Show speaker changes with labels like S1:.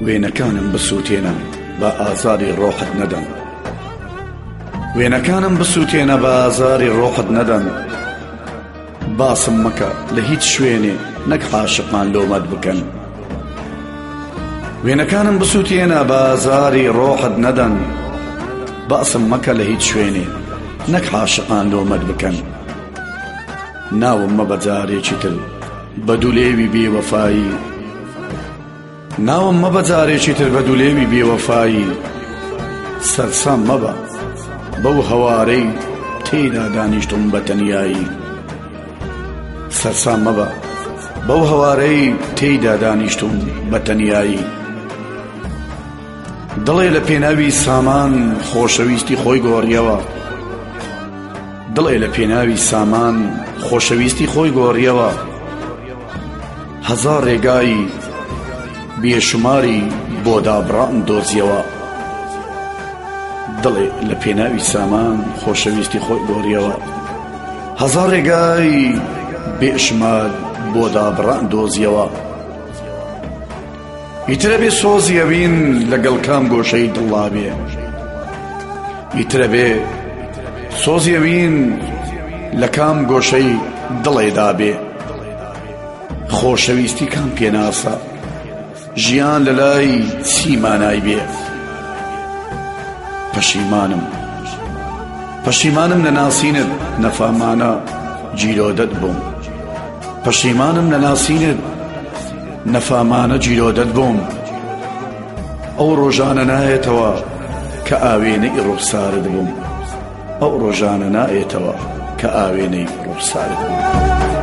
S1: وێنەکانم بسووتێنە بە ئازاری ڕۆحت نەدەن، وێنەکانم بسووتێنە بە ئازاری ڕۆحت نەدەن. باسم مەکە لە هیچ شوێنێ نەک عاشقان لۆمەت بکەن، وێنەکانم بسووتێنە بە ئازاری ڕۆحت نەدەن. باسم مەکە لە هیچ شوێنێ نەک عاشقان لۆمەت بکەن. ناوم مەبە جارێکی تر بە دوولێوی بێوەفایی، ناوم مەبە جارێکی تر بە دوولێوی بێوەفایی. سەرسام مەبە بەو هەوارەی تێیدا دانیشتم بە تەنیایی، سەرسام مەبە بەو هەوارەی تێیدا دانیشتم بە تەنیایی. دڵێ لە پێناوی سامان خۆشەویستی خۆی گۆڕیەوە، دڵێ لە پێناوی سامان خۆشەویستی خۆی گۆڕیەوە. هەزار ڕێگایی بێشماری بۆ دابڕان دۆزیەوە، دڵێ لە پێناوی سامان خۆشەویستی خۆی گۆڕیەوە. هەزار ڕێگای بێشمار بۆ دابڕان دۆزیەوە. ئیترە بێ سۆزیەوین لەگەڵ کام گۆشەی دڵا بێ، ئیترە بێ سۆزیەوین لە کام گۆشەی دڵێدا بێ. خۆشەویستی کام پێناسە ژیان لە لای چیمانای بێ. پەشیمانم لە ناسینت نەفامانە جیرۆدەت بووم، پەشیمانم لە ناسینت نەفامانە جیرۆدەت بووم. ئەو ڕۆژانە نایێتەوە کە ئاوێنەی ڕوخسارت بووم، ئەو ڕۆژانە نایێتەوە کە ئاوێنەی ڕوخسارت بووم.